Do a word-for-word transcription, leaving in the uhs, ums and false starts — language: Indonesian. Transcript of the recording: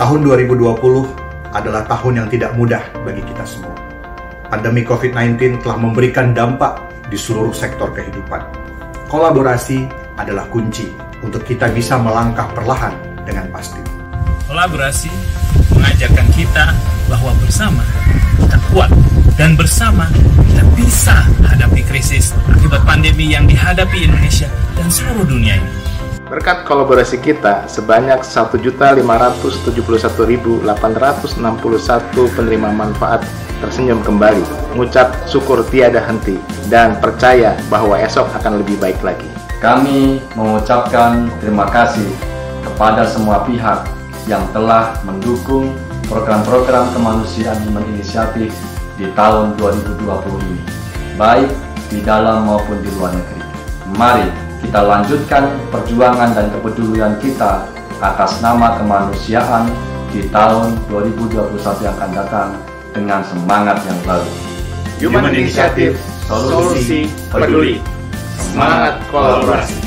Tahun dua ribu dua puluh adalah tahun yang tidak mudah bagi kita semua. Pandemi covid sembilan belas telah memberikan dampak di seluruh sektor kehidupan. Kolaborasi adalah kunci untuk kita bisa melangkah perlahan dengan pasti. Kolaborasi mengajarkan kita bahwa bersama kita kuat dan bersama kita bisa hadapi krisis akibat pandemi yang dihadapi Indonesia dan seluruh dunia ini. Berkat kolaborasi kita, sebanyak satu juta lima ratus tujuh puluh satu ribu delapan ratus enam puluh satu penerima manfaat tersenyum kembali, mengucap syukur tiada henti, dan percaya bahwa esok akan lebih baik lagi. Kami mengucapkan terima kasih kepada semua pihak yang telah mendukung program-program kemanusiaan Human Initiative di tahun dua ribu dua puluh ini, baik di dalam maupun di luar negeri. Mari kita lanjutkan perjuangan dan kepedulian kita atas nama kemanusiaan di tahun dua ribu dua puluh satu yang akan datang dengan semangat yang baru. Human Initiative, solusi peduli, semangat kolaborasi.